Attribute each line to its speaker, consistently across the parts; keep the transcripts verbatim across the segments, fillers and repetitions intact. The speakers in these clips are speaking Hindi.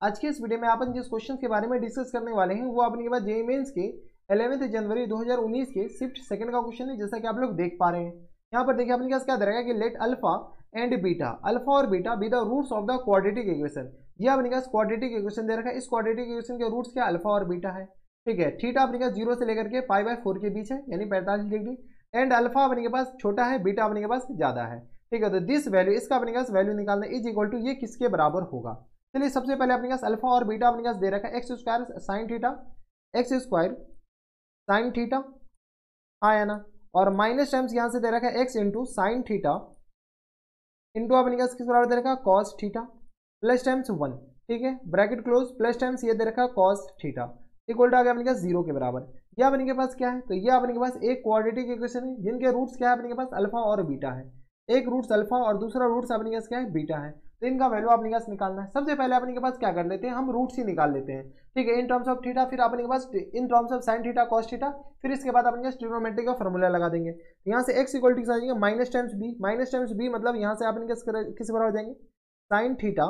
Speaker 1: आज के इस वीडियो में अपन जिस क्वेश्चन के बारे में डिस्कस करने वाले हैं वो अपने के बाद जेईई मेंस के ग्यारह जनवरी दो हज़ार उन्नीस के शिफ्ट सेकंड का क्वेश्चन है, जैसा कि आप लोग देख पा रहे हैं। यहाँ पर देखिए अपने पास क्या दे रहा है कि let alpha and beta, alpha और beta be the roots of the quadratic equation. ये अपने पास क्वाड्रेटिक इक्वेशन दे रखा है। इस क्वाड्रेटिक इक्वेशन के रूट्स क्या अल्फा और बीटा है, ठीक है। थीटा अपने पास जीरो से लेकर के पाई बाय फोर के बीच है, यानी पैंतालीस डिग्री। एंड अल्फा अपने के पास छोटा है, बीटा अपने के पास ज्यादा है, ठीक है। तो दिस वैल्यू, इसका अपने पास वैल्यू निकालना इज इक्वल टू ये किसके बराबर होगा। चलिए सबसे पहले अपने पास अल्फा और बीटा अपने पास दे रखा है x square sine theta, x square sine theta, हाँ है ना। और माइनस टाइम्स यहाँ से दे रखा है x into sine theta into अपने पास किस बराबर दे रखा है cos theta, plus times one, ठीक है, ब्रैकेट क्लोज, प्लस टाइम्स ये दे रखा है कॉस थीटा इक्वल टू आ गया अपने पास जीरो के बराबर। यह अपने के पास क्या है, तो ये अपने के पास एक क्वाड्रेटिक इक्वेशन है जिनके रूट्स क्या है अपने के पास अल्फा और बीटा है। एक रूट्स अल्फा और दूसरा रूट्स अपने के पास क्या है बीटा है। तो इनका वैल्यू अपने के पास निकालना है। सबसे पहले अपने के पास क्या कर लेते हैं, हम रूट्स ही निकाल लेते हैं, ठीक है। इन टर्म्स ऑफ थीटा, फिर अपने के पास in terms of sine theta cos theta, फिर इसके बाद अपने पास ट्रिग्नोमेट्री का फॉर्मूला लगा देंगे। यहाँ से एक्स इक्वल टू आ जाएंगे minus times b, minus times b मतलब यहाँ से अपने किस बराबर हो जाएंगे साइन थीटा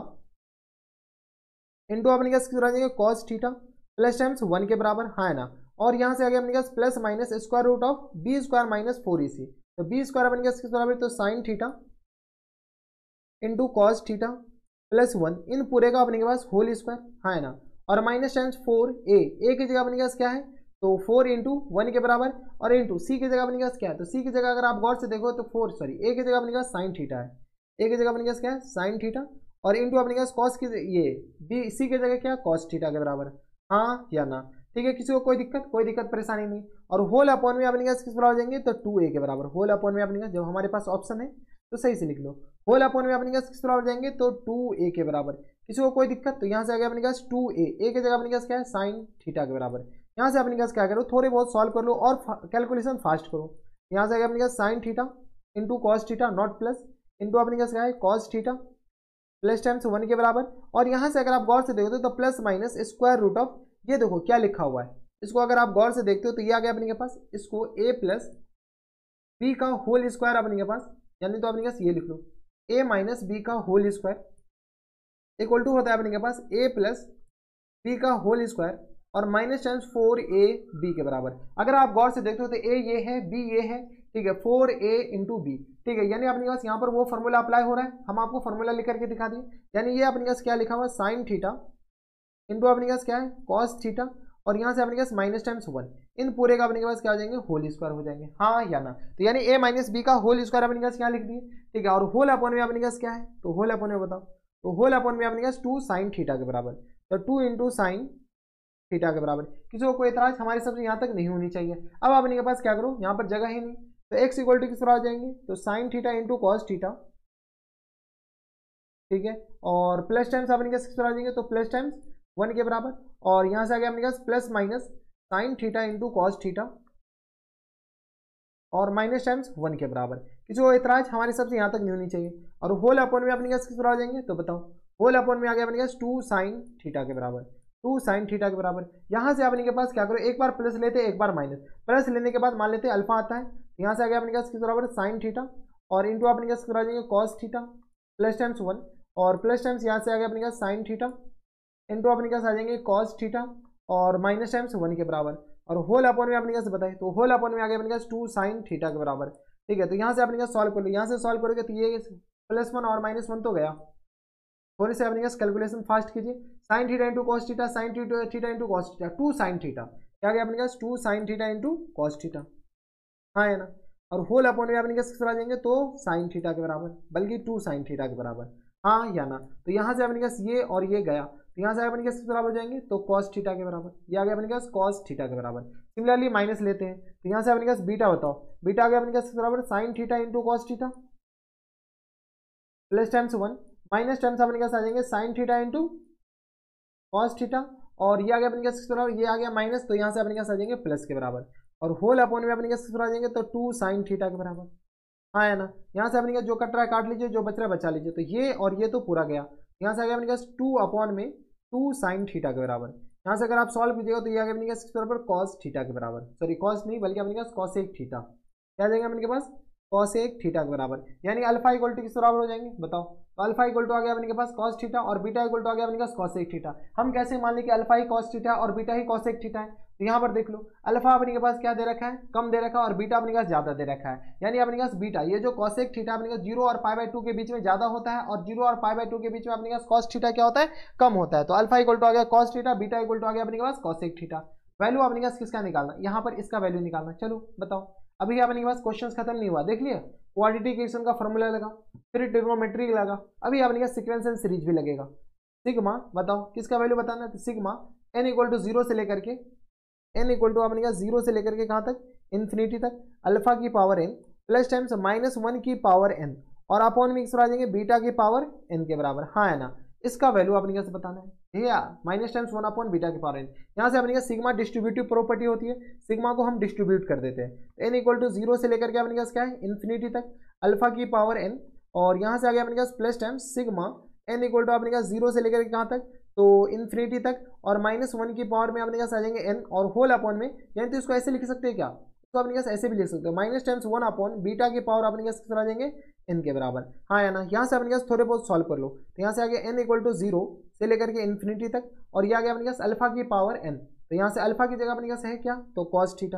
Speaker 1: इंटू अपने पास किस बराबर हो जाएंगे cos theta plus times one के बराबर, हाँ है ना। और यहाँ से आगे अपने पास plus minus square root of b square minus four e c, तो बी स्क्वायर अपने पास किस बराबर, तो sine theta into cos theta plus one, इन पूरे का अपने के पास होल स्क्वायर, हाँ है ना। और minus times four a, a की जगह अपने के पास क्या है, तो फोर इंटू वन के बराबर, और इंटू सी की जगह अपने के पास क्या है, तो सी की जगह अगर आप गौर से देखो तो फोर सॉरी ए की जगह अपने के पास साइन थीटा है, ए की जगह अपने के पास क्या है साइन थीटा, और इंटू अपने के पास कॉस की ये बी सी की जगह क्या है कॉस थीटा के बराबर, हाँ या ना, ठीक है। किसी को कोई दिक्कत कोई दिक्कत परेशानी नहीं। और होल अपॉन में अपने के पास किस बराबर हो जाएंगे, तो टू ए के बराबर। होल अपॉन में अपने के पास जब हमारे पास ऑप्शन है तो सही से लिख लो, होल अपॉन में अपने पास किस बराबर जाएंगे, तो टू ए के बराबर। किसी को कोई दिक्कत, तो यहाँ से आ गया अपने पास टू ए, ए की जगह अपने पास क्या है साइन थीटा के बराबर। यहाँ से अपने पास क्या करो, थोड़े बहुत सॉल्व कर लो और कैलकुलेशन फास्ट करो। यहाँ से आ गया अपने पास sine theta into cos theta not plus into अपने पास क्या है cos theta plus times one के बराबर। और यहाँ से अगर आप गौर से देखो तो plus minus square root of, ये देखो क्या लिखा हुआ है, इसको अगर आप गौर से देखते हो तो ये आ गया अपने के पास, इसको ए प्लस बी का होल स्क्वायर अपने के पास, यानी तो अपने के पास ये लिख लो ए माइनस बी का होल स्क्वायर इक्वल टू होता है अपने के पास ए प्लस बी का होल स्क्वायर और minus times four a b के बराबर। अगर आप गौर से देखते हो तो ए ये है बी ये है, ठीक है, फोर ए इंटू बी, ठीक है। यानी अपने पास यहाँ पर वो फॉर्मूला अप्लाई हो रहा है, हम आपको फॉर्मूला लिख करके दिखा दिए। यानी ये अपने पास क्या लिखा हुआ है साइन थीटा इंटू अपने पास क्या है कॉस थीटा, और यहाँ से अपने पास माइनस टाइम्स वन, इन पूरे का अपने के पास क्या हो जाएंगे होल स्क्वायर हो जाएंगे, हाँ या ना। तो यानी ए माइनस बी का होल स्क्वायर अपने पास क्या लिख दिए, ठीक है। और होल अपॉन में अपने पास क्या है, तो होल अपॉन में बताओ, तो होल अपॉन में अपने पास टू साइन थीटा के बराबर, तो टू इंटू साइन थीटा के बराबर। किसी को कोई एतराज, हमारी सबसे यहाँ तक नहीं होनी चाहिए। अब अपने के पास क्या करो, यहाँ पर जगह ही नहीं, तो एक्स इक्वल टू किस तरह आ जाएंगे, तो sine theta into cos theta, ठीक है, और प्लस टाइम्स अपने पास किस तरह आ जाएंगे, तो प्लस टाइम्स वन के बराबर, और यहाँ से आ गया अपने पास plus minus sine theta into cos theta और माइनस टाइम्स वन के बराबर। किसी को एतराज, हमारे सबसे यहाँ तक नहीं होनी चाहिए। और होल अपॉन में अपने पास किस तरह आ जाएंगे, तो बताओ होल अपॉन में आ गया अपने पास टू साइन थीटा के बराबर, टू साइन थीटा के बराबर। यहाँ से अपने के पास क्या करो, एक बार प्लस लेते एक बार माइनस, प्लस लेने के बाद मान लेते अल्फा आता है, यहाँ से आ गया अपने पास किस बराबर साइन थीटा और इंटू अपने पास किस आ जाएंगे cos theta plus times one, और प्लस टाइम्स यहाँ से आ गया अपने पास साइन थीटा इंटू अपने पास आ जाएंगे कॉस थीटा और माइनस टाइम्स वन के बराबर। और होल अपॉन में अपने पास बताए, तो होल अपॉन में आ गया अपने पास टू साइन थीटा के बराबर, ठीक है। तो यहाँ से अपने पास सॉल्व कर लो, यहाँ से सॉल्व करोगे तो ये प्लस वन और माइनस वन तो गया, थोड़े से अपने पास कैलकुलेशन फास्ट कीजिए। Sine theta into cos theta, sine theta into cos theta, two sine theta, क्या गया अपने पास two sine theta into cos theta, हाँ है ना। और होल अपॉन में अपने पास किस तरह आ जाएंगे, तो साइन थीटा के बराबर, बल्कि टू साइन थीटा के बराबर, हाँ या ना। तो यहाँ से अपने पास ये और ये गया, तो यहाँ से अपने पास किस बराबर हो जाएंगे, तो कॉस थीटा के बराबर, ये आ गया अपने पास कॉस थीटा के बराबर। सिमिलरली माइनस लेते हैं, तो यहाँ से अपने पास बीटा बताओ, बीटा आ गया अपने पास किस बराबर sine theta into cos theta plus times one, minus times अपने पास आ जाएंगे sine theta into cos theta, और ये आ गया अपने पास किस बराबर, ये आ गया माइनस, तो यहाँ से अपने पास आ जाएंगे प्लस के बराबर। और होल अपॉन में अपने पास किस आ जाएंगे, तो टू साइन थीटा के बराबर, हाँ है ना। यहाँ से अपने पास जो कट रहा है काट लीजिए, जो बच रहा है बचा लीजिए, तो ये और ये तो पूरा गया। यहाँ से आ गया अपने पास टू अपॉन में टू साइन थीटा के बराबर। यहाँ से अगर आप सॉल्व कीजिएगा तो ये आ गया अपने पास किस बराबर कॉस थीटा के बराबर, सॉरी कॉस नहीं बल्कि अपने पास कॉस एक थीटा, क्या आ जाएगा अपने के पास कॉसेक थीटा के बराबर, यानी अल्फा इक्वल टू किस बराबर हो जाएंगे बताओ। तो अल्फा इक्वल टू आ गया अपने के पास कॉस थीटा और बीटा इक्वल टू आ गया अपने पास कॉसेक थीटा। हम कैसे मान लें कि अल्फा ही कॉस थीटा और बीटा ही कॉसेक थीटा है। तो यहाँ पर देख लो अल्फा अपने के पास क्या दे रखा है, कम दे रखा है, और बीटा अपने पास ज्यादा दे रखा है, यानी अपने पास बीटा ये जो कॉसेक थीटा अपने पास जीरो और पाई बाय टू के बीच में ज्यादा होता है, और जीरो और पाई बाय टू के बीच में अपने पास कॉस थीटा क्या होता है, कम होता है। तो अल्फा इक्वल टू आ गया cos theta, beta equal to आ गया अपने पास कॉसेक थीटा। वैल्यू अपने पास किसका निकालना, यहाँ पर इसका वैल्यू निकालना। चलो बताओ, अभी अपने पास क्वेश्चन खत्म नहीं हुआ, देख लिया क्वाड्रेटिक इक्वेशन का फॉर्मूला लगा, फिर ट्रिग्नोमेट्री लगा, अभी अपने पास सीक्वेंस एंड सीरीज भी लगेगा। सिग्मा बताओ किसका वैल्यू बताना है, तो sigma n equal to zero से लेकर के एन इक्वल टू अपने पास जीरो से लेकर के कहाँ तक, इन्फिनिटी तक, अल्फा की power n plus times minus one की पावर एन और अपॉन में किस आ जाएंगे बीटा की पावर एन के बराबर। हाँ है ना, इसका वैल्यू अपने कैसे बताना है, ठीक है यार, minus times one upon beta की पावर एन। यहाँ से अपने का सिग्मा डिस्ट्रीब्यूटिव प्रॉपर्टी होती है, सिग्मा को हम डिस्ट्रीब्यूट कर देते हैं। एन इक्वल टू जीरो से लेकर के अपने पास क्या है, इन्फिनिटी तक, अल्फा की पावर एन, और यहाँ से आ गया अपने पास plus times sigma n equal to अपने पास जीरो से लेकर के कहाँ तक, तो इन्फिनिटी तक, और माइनस वन की पावर में अपने पास आ जाएंगे एन और होल अपॉन में, यानी तो इसको ऐसे लिख सकते हैं क्या, तो अपने पास ऐसे भी लिख सकते हो, minus times one upon beta की पावर अपने पास किस आ जाएंगे एन के बराबर। हाँ है ना, यहाँ से अपने पास थोड़े बहुत सॉल्व कर लो, तो यहाँ से आ गया एन इक्वल टू जीरो से लेकर के इन्फिनिटी तक, और यह आ गया अपने पास अल्फा की पावर एन, तो यहाँ से अल्फा की जगह अपने पास है क्या, तो कॉस थीटा,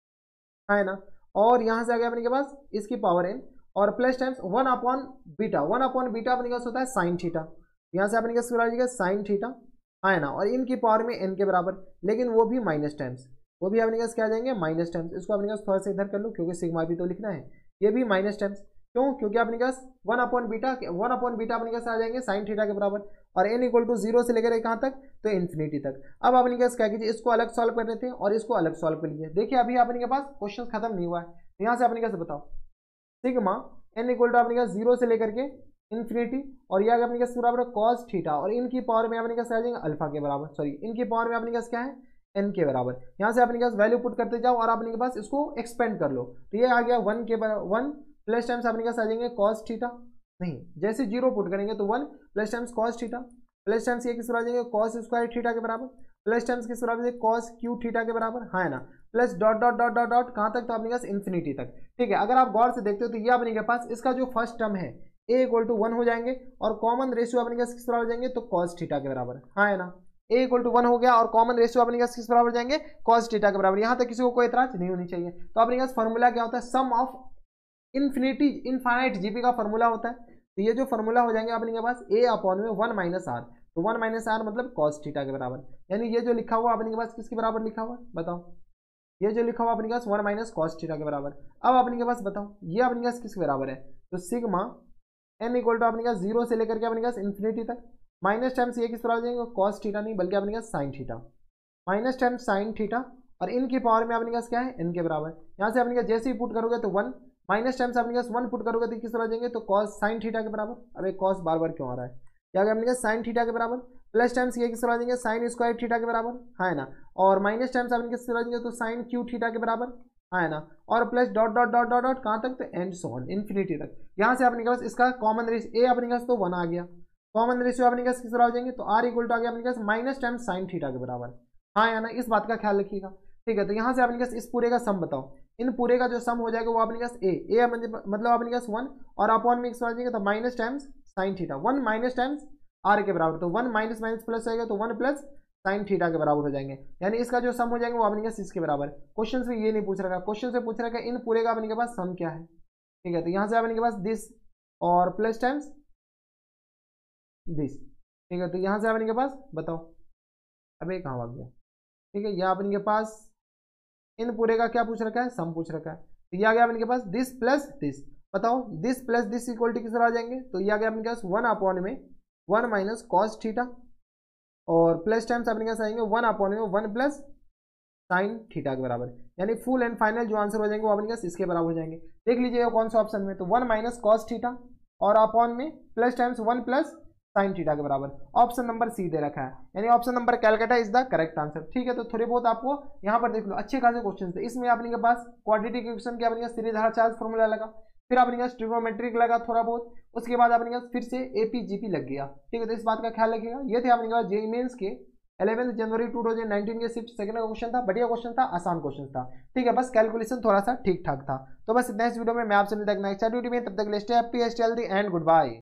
Speaker 1: है ना, और यहाँ से आ गया अपने के पास इसकी पावर एन और plus times one upon beta, one upon beta अपने पास होता है साइन थीटा, यहाँ से अपने पास आ जाएगा साइन थीटा, है ना, और इनकी पावर में एन के बराबर, लेकिन वो भी माइनस टाइम्स, वो भी अपने पास क्या आ जाएंगे माइनस टाइम्स। इसको अपने पास थोड़ा सा इधर कर लो क्योंकि सिग्मा भी तो लिखना है, ये भी माइनस टाइम्स, क्यों, क्योंकि अपने पास one upon beta one upon beta अपने पास आ जाएंगे साइन थीटा के बराबर, और एन इक्वल टू जीरो से लेकर कहाँ तक, तो इन्फिनिटी तक। अब अपने पास क्या कीजिए, इसको अलग सॉल्व करने थे और इसको अलग सॉल्व कर लीजिए। देखिए अभी अपने के पास क्वेश्चन खत्म नहीं हुआ है, तो यहाँ से अपने कैसे बताओ, सिग्मा एन इक्वल टू अपने पास जीरो से लेकर के इन्फिनिटी, और यह अपने पास बराबर कॉस थीटा, और इनकी पावर में अपने पास आ जाएंगे अल्फा के बराबर, सॉरी इनकी पावर में अपने पास क्या है एन के बराबर। यहाँ से अपने पास वैल्यू पुट करते जाओ और अपने के पास इसको एक्सपेंड कर लो, तो ये आ गया वन के बराबर, वन प्लस टाइम्स अपने पास आ जाएंगे कॉस थीटा, नहीं जैसे जीरो पुट करेंगे तो one plus times cos theta, plus times ये किस आ जाएंगे कॉस स्क्वायर थीटा के बराबर, प्लस टाइम्स किस आ जाएंगे कॉस क्यू थीटा के बराबर, हाँ है ना, plus dot dot dot dot dot कहाँ तक, तो अपने पास इन्फिनिटी तक। ठीक है, अगर आप गौर से देखते हो तो ये अपने के पास इसका जो फर्स्ट टर्म है ए इक्वल टू वन हो जाएंगे, और कॉमन रेशियो अपने पास किस बराबर हो जाएंगे, तो कॉस थीटा के बराबर, हाँ है ना, ए इक्वल टू वन हो गया और कॉमन रेशियो अपने पास किस बराबर हो जाएंगे, कॉस थीटा के बराबर। यहाँ तक किसी को कोई एतराज नहीं होनी चाहिए। तो अपने पास फॉर्मूला क्या होता है, sum of infinity infinite GP का फॉर्मूला होता है। तो ये जो फॉर्मूला हो जाएंगे अपने पास ए अपॉन में वन माइनस आर, तो वन माइनस आर मतलब कॉस थीटा के बराबर, यानी ये जो लिखा हुआ अपने के पास किसके बराबर लिखा हुआ बताओ, ये जो लिखा हुआ अपने पास वन माइनस कॉस थीटा के बराबर। अब अपने के पास बताओ ये अपने पास किसके बराबर है, तो सिग्मा एन इक्वल टू अपने पास जीरो से लेकर के अपने पास इन्फिनिटी तक, माइनस टाइम्स ये किस बराबर हो जाएंगे कॉस थीटा नहीं बल्कि अपने पास sine theta, minus times sine theta, और इनकी पावर में अपने पास क्या है एन के बराबर। यहाँ से अपने पास जैसे ही पुट करोगे तो वन, माइनस टाइम्स अपने पास वन पुट करोगे तो किस तरह जाएंगे, तो कॉस साइन थीटा के बराबर। अब एक कॉस बार बार क्यों आ रहा है, क्या अपने पास साइन थीटा के बराबर, प्लस टाइम्स ये किस तरह जाएंगे साइन स्क्वायर थीटा के बराबर, है ना, और माइनस टाइम्स अपने किस तरह जाएंगे तो साइन क्यू थीटा के बराबर, है ना, और plus dot dot dot dot dot कहाँ तक, तो एंड सो ऑन इन्फिनिटी तक। यहाँ से अपने पास इसका कॉमन रेशियो ए अपने पास तो वन आ गया, कॉमन रेशियो अपने पास किस तरह हो जाएंगे, तो आर इक्वल टू आ गया अपने पास माइनस टाइम्स साइन थीटा के बराबर, हाँ या ना, इस बात का ख्याल रखिएगा। ठीक है, तो यहाँ से अपने पास इस पूरे का सम बताओ, इन पूरे का जो सम हो जाएगा वो अपने पास ए ए मतलब अपने पास वन, और अपॉन में किस आ जाएगा, तो minus times sine theta, one minus times r के बराबर, तो वन माइनस माइनस प्लस आएगा तो वन प्लस साइन थीटा के बराबर हो जाएंगे, यानी इसका जो सम हो जाएगा वो अपने पास इसके बराबर। क्वेश्चन से ये नहीं पूछ रहा है, क्वेश्चन से पूछ रहा है इन पूरे का अपने के पास सम क्या है। ठीक है, तो यहाँ से अपने के पास दिस और प्लस टाइम्स दिस। ठीक है, तो यहाँ से अपने के पास बताओ, अबे कहाँ भाग गया। ठीक है, यहाँ अपने के पास इन पूरे का क्या पूछ रखा है, सम पूछ रखा है, तो ये आ गया अपने के पास दिस प्लस दिस, बताओ this plus this equal to किस तरह आ जाएंगे, तो ये आ गया अपने के पास वन अपॉन में वन माइनस कॉस थीटा, और प्लस टाइम्स अपने पास आएंगे वन अपॉन में वन प्लस साइन थीटा के बराबर, यानी फुल एंड फाइनल जो आंसर हो जाएंगे वो अपने पास इसके बराबर हो जाएंगे। देख लीजिए कौन सा ऑप्शन में, तो वन माइनस कॉस थीटा और अपॉन में plus times one plus sine theta के बराबर, ऑप्शन नंबर सी दे रखा है, यानी option number Calcutta is the correct answer. ठीक है, तो थोड़े बहुत आपको यहाँ पर देख लो अच्छे खासे क्वेश्चन थे, इसमें अपने के पास क्वाड्रेटिक इक्वेशन के अपने पास सीरीज धारा चार्ज फॉर्मूला लगा, फिर अपने पास ट्रिग्नोमेट्रिक लगा थोड़ा बहुत, उसके बाद अपने पास फिर से एपीजीपी लग गया। ठीक है, तो इस बात का ख्याल रखिएगा। ये थे अपने पास जेईई मेंस के eleventh January two thousand nineteen के शिफ्ट सेकंड का क्वेश्चन था, बढ़िया क्वेश्चन था, आसान क्वेश्चन था, ठीक है, बस कैलकुलेशन थोड़ा सा ठीक ठाक था। तो बस नेक्स्ट वीडियो में मैं आपसे मिलता हूं नेक्स्ट वीडियो में, तब तक के लिए stay happy, stay healthy and good bye.